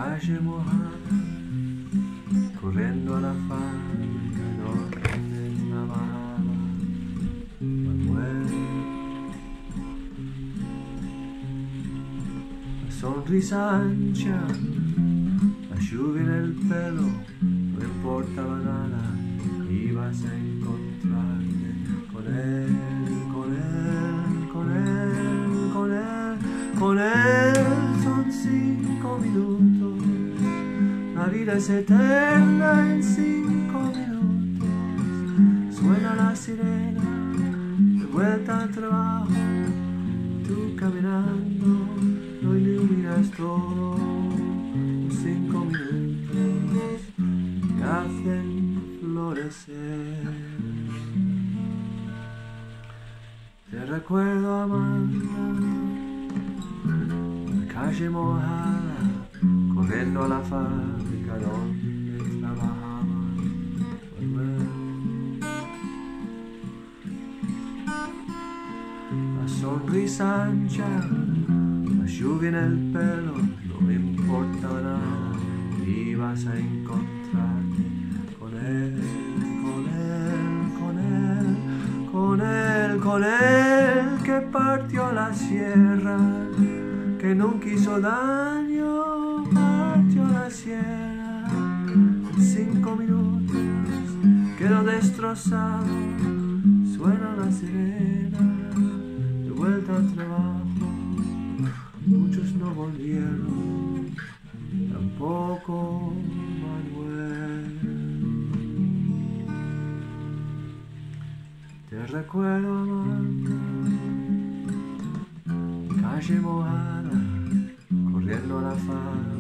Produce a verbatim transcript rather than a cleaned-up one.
calle mojada, corriendo a la fábrica donde trabajaba Manuel. La sonrisa ancha, la lluvia en el pelo, no importaba nada, ibas a encontrarte con él, con él, con él, con él, con él. Son cinco minutos, la vida es eterna en cinco minutos. Suena la sirena, de vuelta al trabajo, tú caminando, lo iluminas todo. Cinco minutos que hacen florecer. Te recuerdo, Amanda, la calle mojada, corriendo a la fábrica donde trabajaba Manuel. La sonrisa ancha, la lluvia en el pelo, no importa nada, ibas a encontrarte con él, con él, con él, con él, con él, que partió la sierra, que nunca hizo daño, partió la sierra. Cinco minutos quedó destrozado, suena la sirena, de vuelta al trabajo. Muchos no volvieron, tampoco Manuel. Te recuerdo, Amanda, calle mojada, corriendo a la fábrica